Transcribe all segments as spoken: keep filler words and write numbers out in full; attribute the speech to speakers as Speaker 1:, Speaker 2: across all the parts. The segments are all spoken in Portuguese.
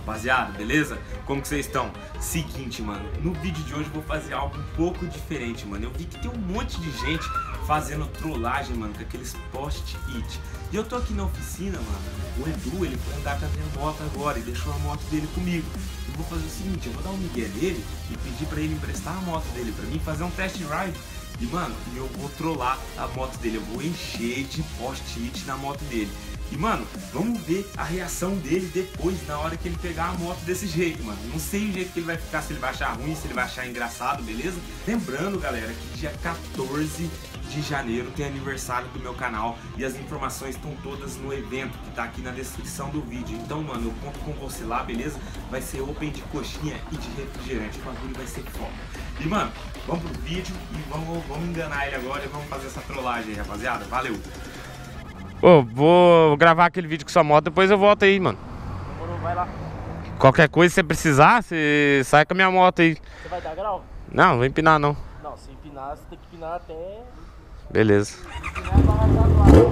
Speaker 1: Rapaziada, beleza? Como que vocês estão? Seguinte, mano, no vídeo de hoje eu vou fazer algo um pouco diferente, mano. Eu vi que tem um monte de gente fazendo trollagem, mano, com aqueles post-it. E eu tô aqui na oficina, mano, o Edu, ele foi andar com a minha moto agora e deixou a moto dele comigo. Eu vou fazer o seguinte, eu vou dar um migué nele e pedir pra ele emprestar a moto dele pra mim, fazer um test drive. E, mano, eu vou trollar a moto dele, eu vou encher de post-it na moto dele. E, mano, vamos ver a reação dele depois, na hora que ele pegar a moto desse jeito, mano. Não sei o jeito que ele vai ficar, se ele vai achar ruim, se ele vai achar engraçado, beleza? Lembrando, galera, que dia quatorze de janeiro tem aniversário do meu canal e as informações estão todas no evento que tá aqui na descrição do vídeo. Então, mano, eu conto com você lá, beleza? Vai ser open de coxinha e de refrigerante, o bagulho vai ser foda. E, mano, vamos pro vídeo e vamos, vamos enganar ele agora e vamos fazer essa trollagem aí, rapaziada. Valeu!
Speaker 2: Ô, vou gravar aquele vídeo com sua moto, depois eu volto aí, mano.
Speaker 3: Vai lá.
Speaker 2: Qualquer coisa, se você precisar, você sai com a minha moto aí.
Speaker 3: Você vai dar grau?
Speaker 2: Não, não vou empinar não.
Speaker 3: Não, se empinar, você tem que empinar até...
Speaker 2: Beleza.
Speaker 3: Empinar pra lá.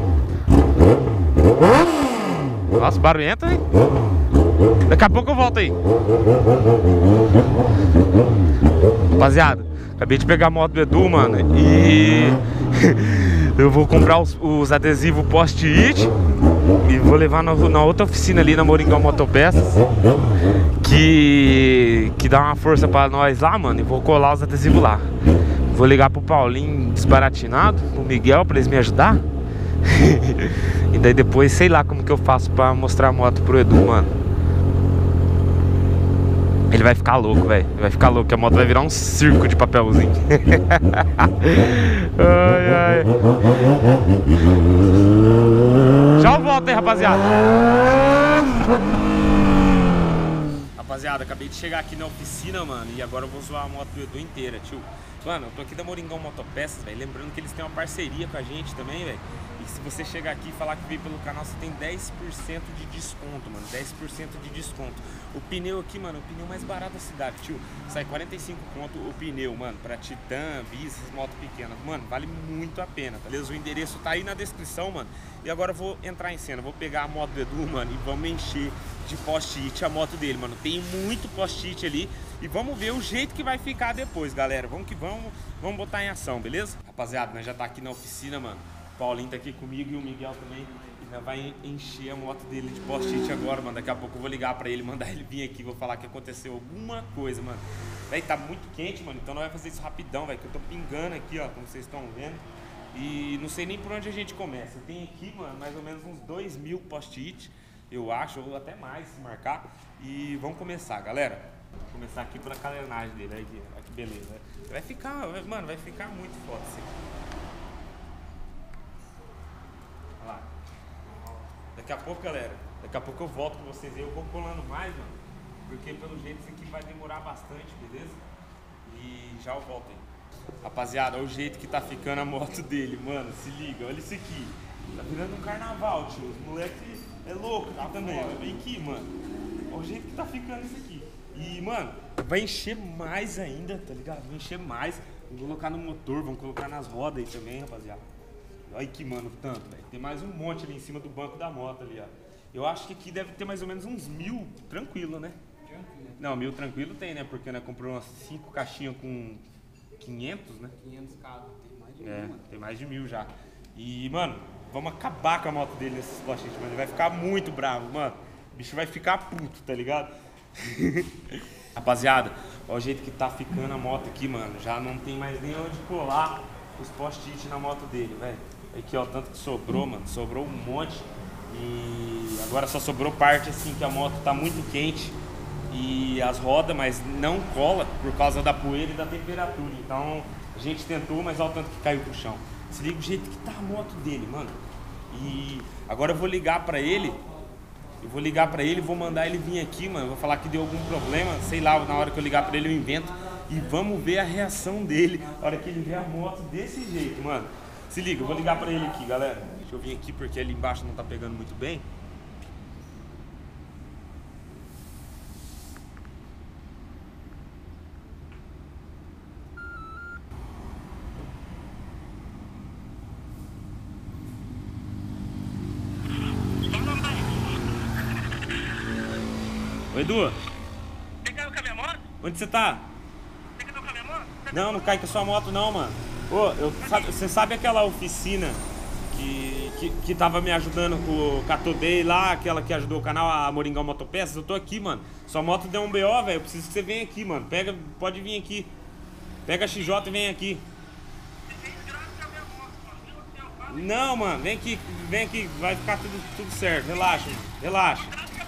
Speaker 2: Nossa, barulhento, hein? Daqui a pouco eu volto aí. Rapaziada, acabei de pegar a moto do Edu, mano, e... eu vou comprar os, os adesivos post-it e vou levar na, na outra oficina ali na Moringão Motopeças, que, que dá uma força pra nós lá, mano, e vou colar os adesivos lá. Vou ligar pro Paulinho Desbaratinado, pro Miguel, pra eles me ajudar. E daí depois, sei lá como que eu faço pra mostrar a moto pro Edu, mano. Ele vai ficar louco, velho. Vai ficar louco, que a moto vai virar um circo de papelzinho. Ai, ai. Já eu volto aí, rapaziada. Rapaziada, acabei de chegar aqui na oficina, mano, e agora eu vou zoar a moto do Edu inteira, tio. Mano, eu tô aqui da Moringão Motopeças, velho. Lembrando que eles têm uma parceria com a gente também, velho. E se você chegar aqui e falar que veio pelo canal, você tem dez por cento de desconto, mano. dez por cento de desconto. O pneu aqui, mano, o pneu mais barato da cidade, tio. Sai quarenta e cinco conto o pneu, mano. Pra Titan, Bis, essas motos pequenas. Mano, vale muito a pena, tá beleza? O endereço tá aí na descrição, mano. E agora eu vou entrar em cena. Vou pegar a moto do Edu, mano, e vamos encher de post-it a moto dele, mano. Tem muito post-it ali. E vamos ver o jeito que vai ficar depois, galera. Vamos que vamos, vamos botar em ação, beleza? Rapaziada, nós já tá aqui na oficina, mano. O Paulinho tá aqui comigo e o Miguel também. E já vai encher a moto dele de post-it agora, mano. Daqui a pouco eu vou ligar pra ele, mandar ele vir aqui. Vou falar que aconteceu alguma coisa, mano. Véi, tá muito quente, mano. Então nós vamos fazer isso rapidão, velho. Que eu tô pingando aqui, ó, como vocês estão vendo. E não sei nem por onde a gente começa. Tem aqui, mano, mais ou menos uns dois mil post-it, eu acho, ou até mais, se marcar. E vamos começar, galera. Vou começar aqui pela carenagem dele, olha aqui, olha que beleza. Vai ficar, mano, vai ficar muito foda assim. Olha lá. Daqui a pouco, galera, daqui a pouco eu volto com vocês aí, eu vou colando mais, mano. Porque pelo jeito isso aqui vai demorar bastante, beleza? E já eu volto aí. Rapaziada, olha o jeito que tá ficando a moto dele, mano, se liga, olha isso aqui. Tá virando um carnaval, tio, os moleques é louco aqui também, ó. Vem aqui, mano. Olha o jeito que tá ficando isso aqui. E, mano, vai encher mais ainda, tá ligado? Vai encher mais. Vamos colocar no motor, vamos colocar nas rodas aí também, rapaziada. Olha aqui, mano, tanto, velho. Tem mais um monte ali em cima do banco da moto ali, ó. Eu acho que aqui deve ter mais ou menos uns mil, tranquilo, né? Tranquilo. Não, mil tranquilo tem, né? Porque, né, comprou umas cinco caixinhas com quinhentos, né?
Speaker 4: quinhentos cada, tem mais de mil,
Speaker 1: é,
Speaker 4: mano.
Speaker 1: Tem mais de mil já. E, mano, vamos acabar com a moto dele nesses post-it, mano. Ele vai ficar muito bravo, mano. O bicho vai ficar puto, tá ligado? Rapaziada, olha o jeito que tá ficando a moto aqui, mano. Já não tem mais nem onde colar os post-it na moto dele, velho. Aqui, ó, tanto que sobrou, mano. Sobrou um monte. E agora só sobrou parte assim que a moto tá muito quente e as rodas, mas não cola por causa da poeira e da temperatura. Então a gente tentou, mas olha o tanto que caiu pro chão. Se liga o jeito que tá a moto dele, mano. E agora eu vou ligar pra ele. Eu vou ligar pra ele, vou mandar ele vir aqui, mano. Vou falar que deu algum problema, sei lá, na hora que eu ligar pra ele eu invento. E vamos ver a reação dele na hora que ele vê a moto desse jeito, mano. Se liga, eu vou ligar pra ele aqui, galera. Deixa eu vir aqui porque ali embaixo não tá pegando muito bem.
Speaker 2: Oi, Edu.
Speaker 4: Você caiu com a minha moto?
Speaker 2: Onde você tá?
Speaker 4: Você caiu com a minha moto?
Speaker 2: Não, não cai com a sua moto não, mano. Ô, eu, sabe, você sabe aquela oficina que, que, que tava me ajudando com o Catodei lá, aquela que ajudou o canal, a Moringão Motopeças? Eu tô aqui, mano. Sua moto deu um B O, velho. Eu preciso que você venha aqui, mano. Pega, pode vir aqui. Pega a X J e vem aqui. Não, mano, vem aqui, vem aqui, vai ficar tudo, tudo certo. Relaxa, mano. Relaxa.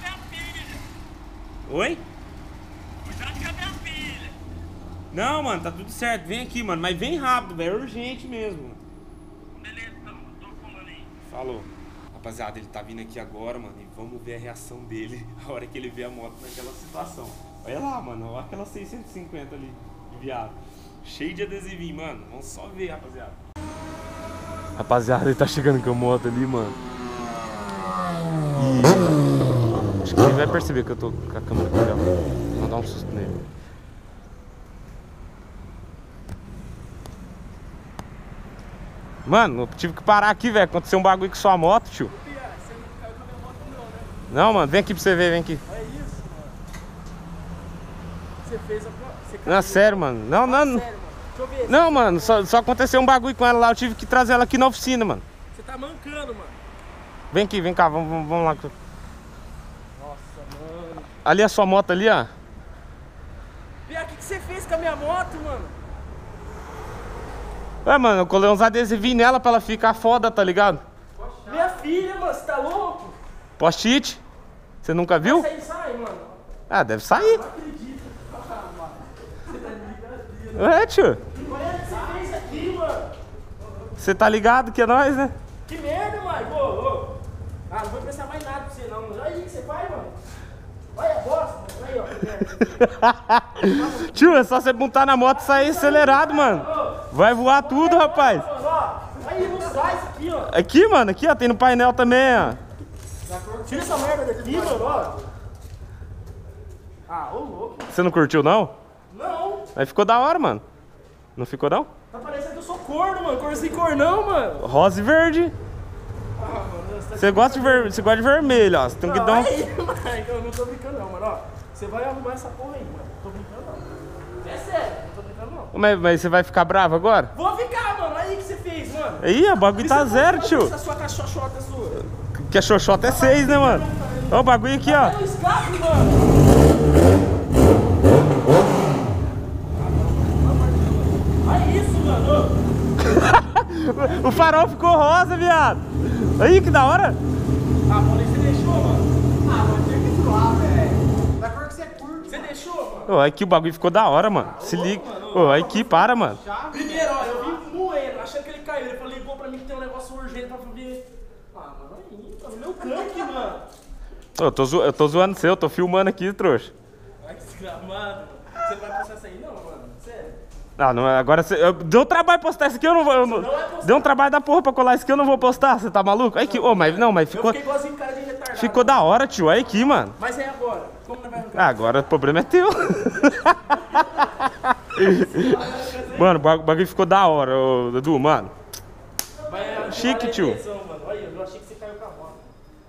Speaker 2: Oi? Não, mano, tá tudo certo. Vem aqui, mano. Mas vem rápido, velho. É urgente mesmo.
Speaker 4: Beleza, então. Tô falando aí.
Speaker 2: Falou. Rapaziada, ele tá vindo aqui agora, mano. E vamos ver a reação dele a hora que ele vê a moto naquela situação. Olha lá, mano. Olha aquela seiscentos e cinquenta ali de viado. Cheio de adesivinho, mano. Vamos só ver, rapaziada. Rapaziada, ele tá chegando com a moto ali, mano. E... acho que ele vai perceber que eu tô com a câmera aqui, ó. Vou dar um susto nele. Mano, eu tive que parar aqui, velho. Aconteceu um bagulho com sua moto, tio.
Speaker 3: Você não caiu com a minha moto não, né?
Speaker 2: Não, mano, vem aqui pra você ver, vem aqui.
Speaker 3: É isso, mano. Você fez a... Você
Speaker 2: Não, sério, mano. Não, não.
Speaker 3: Ah, sério, mano. Deixa eu ver.
Speaker 2: Não, mano, só, só aconteceu um bagulho com ela lá. Eu tive que trazer ela aqui na oficina, mano.
Speaker 3: Você tá mancando, mano.
Speaker 2: Vem aqui, vem cá, vamos, vamos, vamos lá.
Speaker 3: Nossa, mano.
Speaker 2: Ali a sua moto ali, ó.
Speaker 3: Pia, o que, que você fez com a minha moto, mano?
Speaker 2: Ué, mano, eu colei uns adesivinhos nela pra ela ficar foda, tá ligado?
Speaker 3: Minha filha, mano, você tá louco?
Speaker 2: Post-it. Você nunca viu?
Speaker 3: Sai, sai, mano.
Speaker 2: Ah, deve sair.
Speaker 3: Não acredito. Ah, mano. Você tá de brincadeira.
Speaker 2: Ué, tio.
Speaker 3: Olha o que você fez aqui, mano.
Speaker 2: Você tá ligado que é nós, né?
Speaker 3: Que merda, mano. Ô, ô. Ah, não vou pensar mais nada pra você, não. Olha aí o que você faz, mano. Olha a bosta. Aí, ó. Que merda.
Speaker 2: Tio, é só você montar na moto e sair acelerado, mano. Vai voar tudo, rapaz.
Speaker 3: Mano, ó. Aí, não sai isso aqui, ó.
Speaker 2: Aqui, mano, aqui, ó, tem no painel também, ó.
Speaker 3: Tira essa merda daqui, mano, ó. Ah, ô louco.
Speaker 2: Você não curtiu, não?
Speaker 3: Não.
Speaker 2: Aí ficou da hora, mano. Não ficou, não?
Speaker 3: Tá parecendo que eu sou corno, mano. Cor sem cor não, mano.
Speaker 2: Rosa e verde.
Speaker 3: Ah, mano. Você, tá
Speaker 2: Você gosta de ver... você gosta de vermelho, ó. Você tem que
Speaker 3: não,
Speaker 2: dar um...
Speaker 3: aí, mano, eu não tô brincando não, mano, ó. Você vai arrumar essa porra aí, mano. Não tô brincando não. É sério, não tô brincando não.
Speaker 2: Mas, mas você vai ficar bravo agora?
Speaker 3: Vou ficar, mano. Aí o que você fez, mano?
Speaker 2: Aí, o bagulho tá zero, tio.
Speaker 3: Essa sua cachochota sua.
Speaker 2: Que a xoxota é seis, né, mano? Ó o bagulho aqui, ó.
Speaker 3: Olha o escape, mano. Olha isso, mano.
Speaker 2: O farol ficou rosa, viado. Aí, que da hora.
Speaker 3: Ah, mano, você deixou, mano? Ah, mano, tem que zoar, velho. Da cor que você curte. Você deixou, mano?
Speaker 2: Ô, aí que o bagulho ficou da hora, mano. Se liga. Ô, aí que para, mano.
Speaker 3: Primeiro, ó, eu vim moendo, achando que ele caiu. Ele falou, ligou pra mim que tem um negócio urgente pra ver. Ah, mano, aí, tá no meu canto, mano.
Speaker 2: Ô, eu tô, zo... eu tô zoando você, eu tô filmando aqui, trouxa.
Speaker 3: Ai, que desgramado. Você não vai postar isso aí, não, mano? Sério?
Speaker 2: Ah, não, agora você. Eu... Deu trabalho postar isso aqui, eu não vou. Eu não...
Speaker 3: Não vai postar.
Speaker 2: Deu um trabalho da porra pra colar isso aqui, eu não vou postar. Você tá maluco? Aí que. Ô, mas não, mas
Speaker 3: Eu
Speaker 2: ficou.
Speaker 3: fiquei igualzinho cara de retardado.
Speaker 2: Ficou da hora, tio. Aí aqui, mano.
Speaker 3: Mas é agora. Como não vai arrancar?
Speaker 2: Ah, agora o problema é teu. Mano, o bag- bagulho ficou da hora, ô, Edu, mano.
Speaker 3: Vai arrancar
Speaker 2: Chique,
Speaker 3: a
Speaker 2: tio.
Speaker 3: intenção, mano. Olha, eu achei que você caiu com a moto.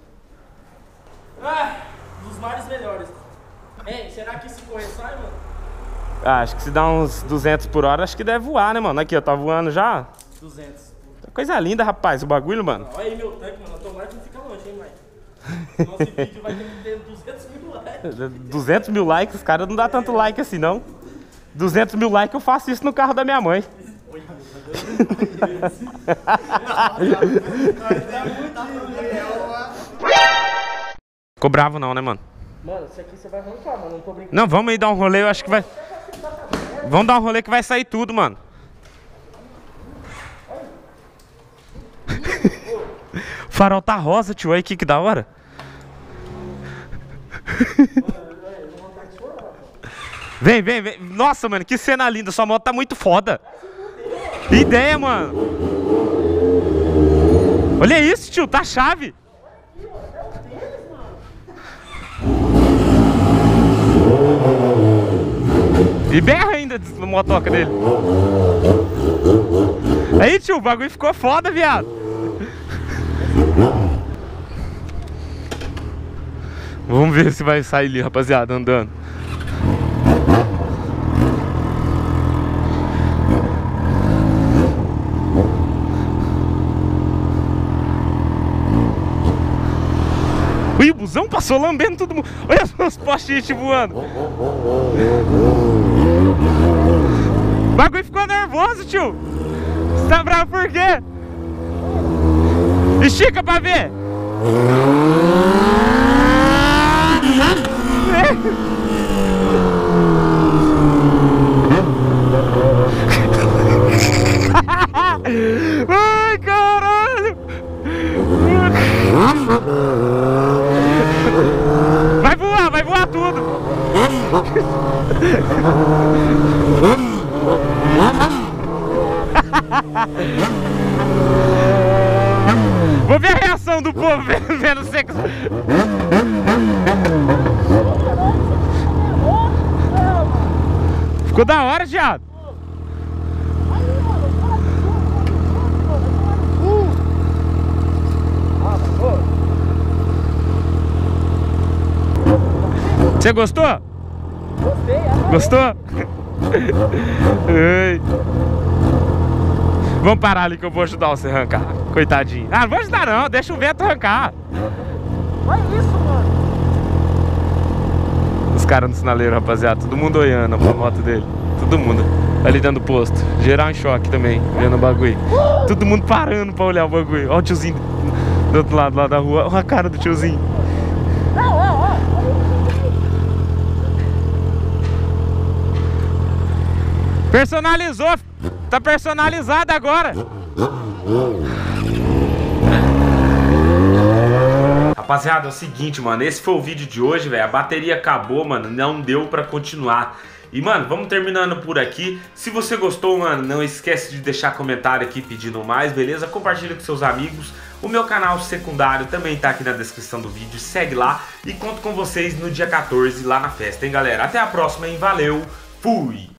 Speaker 3: Ah, dos mares melhores. Hein, será que se correr sai, mano?
Speaker 2: Ah, acho que se dá uns duzentos por hora, acho que deve voar, né, mano? Aqui, ó, tá voando já.
Speaker 3: duzentos.
Speaker 2: Coisa linda, rapaz, o bagulho, mano.
Speaker 3: Olha aí meu tanque, mano. Tomara que não fica longe, hein, Mike? Nosso vídeo vai ter que ter duzentos mil likes.
Speaker 2: duzentos mil likes, os caras não dá tanto like assim, não. duzentos mil likes, eu faço isso no carro da minha mãe. Ficou bravo não, né, mano?
Speaker 3: Mano, isso aqui você vai arrancar, mano. Não tô brincando.
Speaker 2: Não, vamos aí dar um rolê, eu acho que vai... Vamos dar um rolê que vai sair tudo, mano. O farol tá rosa, tio, aí que que da hora. Vem, vem, vem. Nossa, mano, que cena linda. Sua moto tá muito foda. Ideia, mano. Olha isso, tio, tá chave. E berra ainda a motoca dele. Aí, tio, o bagulho ficou foda, viado. Vamos ver se vai sair ali, rapaziada, andando. Ui, o busão passou lambendo todo mundo. Olha os post-it voando. O bagulho ficou nervoso, tio. Você tá bravo por quê? Estica pra ver. Ai, caralho. Vai voar, vai voar tudo. Vou ver a reação do povo vendo, vendo seco. Ficou da hora, Thiago. Você gostou?
Speaker 3: Gostei, é.
Speaker 2: Gostou? Ei. Vamos parar ali que eu vou ajudar você a arrancar. Coitadinho. Ah, não vou ajudar não, deixa o vento arrancar.
Speaker 3: Olha isso, mano.
Speaker 2: Os caras no sinaleiro, rapaziada, todo mundo olhando pra moto dele. Todo mundo ali dentro do posto. Geral em choque também, vendo o bagulho. Todo mundo parando pra olhar o bagulho. Olha o tiozinho do outro lado lá da rua. Olha a cara do tiozinho.
Speaker 3: Não, ó, ó.
Speaker 2: Personalizou, tá personalizado agora.
Speaker 1: Rapaziada, é o seguinte, mano, esse foi o vídeo de hoje, velho. A bateria acabou, mano, não deu pra continuar. E, mano, vamos terminando por aqui. Se você gostou, mano, não esquece de deixar comentário aqui pedindo mais, beleza? Compartilha com seus amigos. O meu canal secundário também tá aqui na descrição do vídeo. Segue lá e conto com vocês no dia quatorze lá na festa, hein, galera? Até a próxima, hein? Valeu, fui!